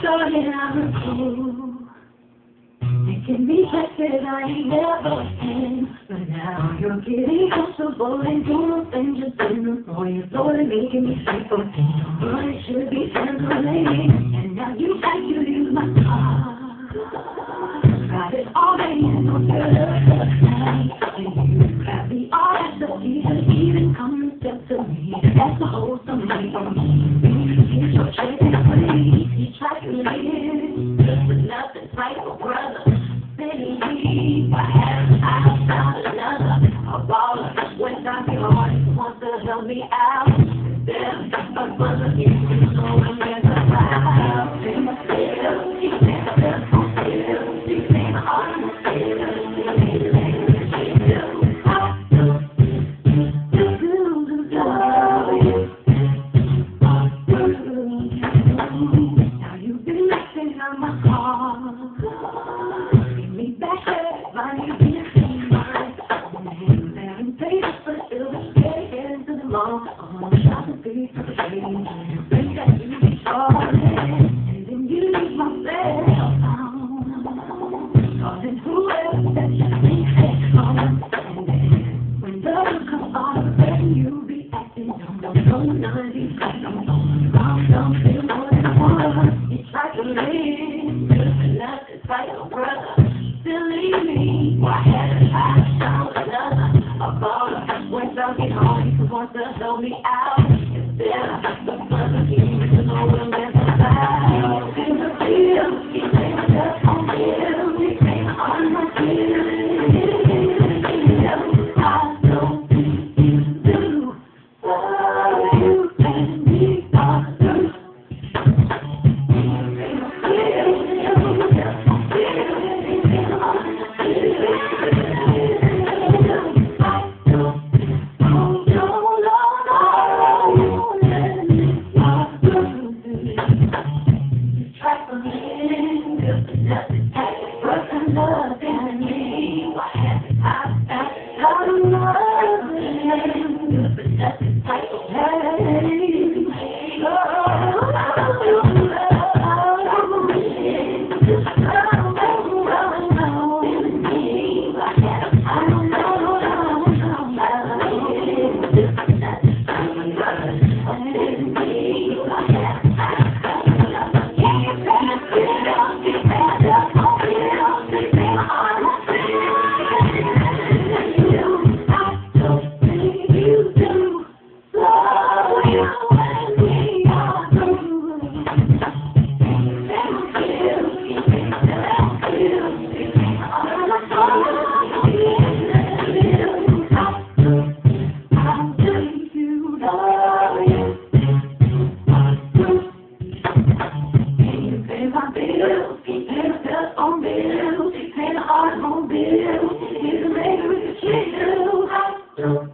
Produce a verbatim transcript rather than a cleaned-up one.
started out of school, making me places I ain't never been. But now you're getting comfortable and doing things just in the more you're slowly making me sleep for things. But it should be translating, and now you like you use my car. Got it already in the night, and you got the audacity to even come and step to me. That's the whole somebody on me. Get your trick and please, you try to live, but nothing's like a brother. City, I have I found another, a baller. When I get hard, he wants to help me out. Then a brother, you know when there's a cloud. They must feel, he can't feel, feel, he can't hard, now you've been messing on my car. And then you leave myself causing whoever that you think that's wrong. And then when love comes on, then you be acting dumb. Don't know none of these guys. I'm wrong, don't feel more than one. It's like a man, nothing's like a brother. Still leave me. Why haven't I found another? A baller. When I get home, he wants to help me out. Instead of the brother, he needs to know when there's a cloud. In the field, he takes us on field. He takes on my field. I don't think you do. Oh, you and me are through. In the field, he takes us on field. He takes on my field. On bills, he's a man with a chill.